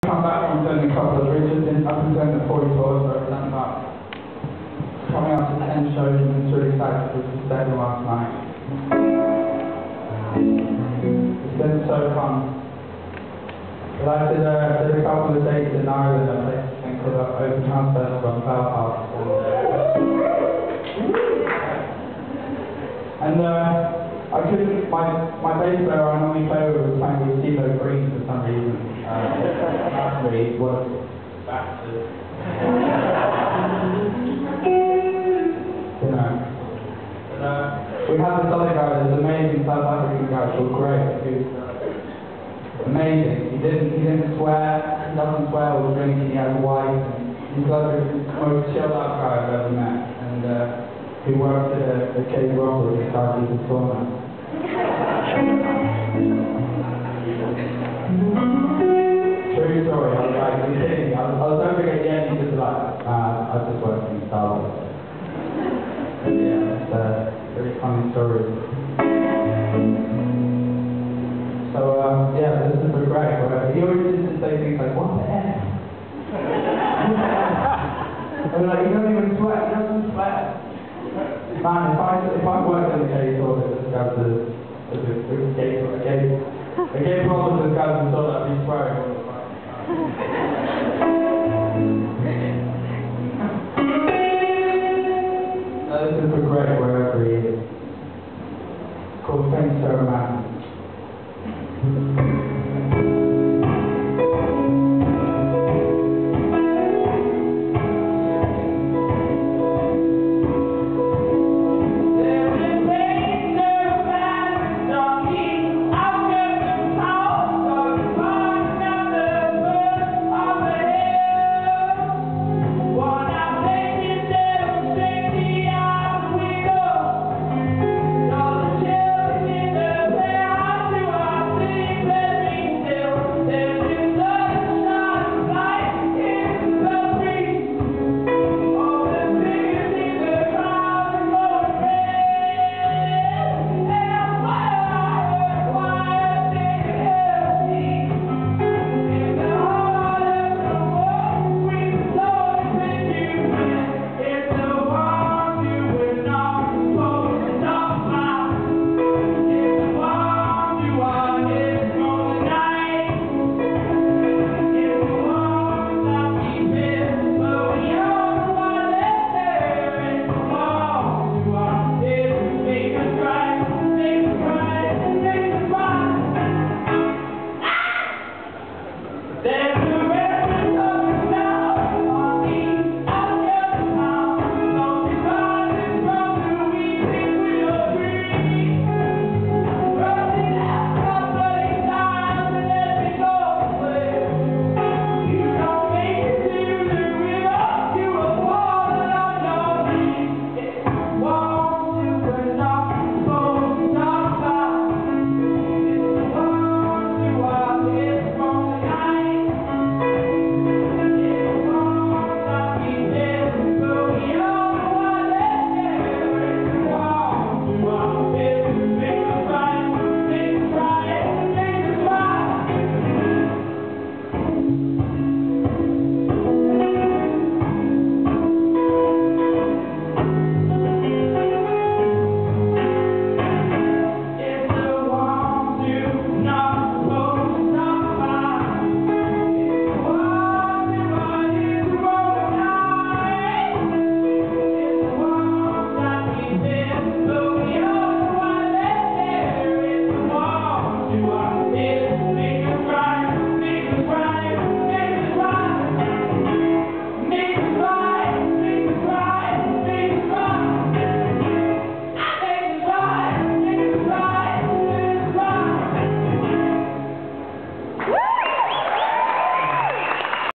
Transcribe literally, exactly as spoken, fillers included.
Come back from doing a couple of regions in up and doing the forty tours, so I've done about coming up to ten shows and it's really excited for the second last night. It's been so fun. But I did, uh, did a couple of dates in Ireland, a place I think called uh, Open House Festival in Belfast. And uh, I couldn't, my, my bass player I normally play with was playing with CeeLo Green for some reason. Uh, He was bastard. You know. But, uh, we had this other guy, this amazing South African guy called Greg, who's uh, amazing. He didn't he didn't swear, he doesn't swear or drink, he has a wife, and he's like the most chilled out guy I've ever met. And uh, he works at a, a Cave Rock with his guy who's a sauna. True story, I was like, I'm kidding. I was, I was hoping at the end he just like, uh, I just worked in Star Wars. But yeah, it's a really funny story. So, um, yeah, this is for Greg, whatever. He always used to say things like, what the heck? What the heck? I was like, he doesn't even sweat, he doesn't sweat. Man, if I, if I worked in the case or this guy's a, a, a gay, a gay, a gay problem with this guy's and thought I'd be swearing.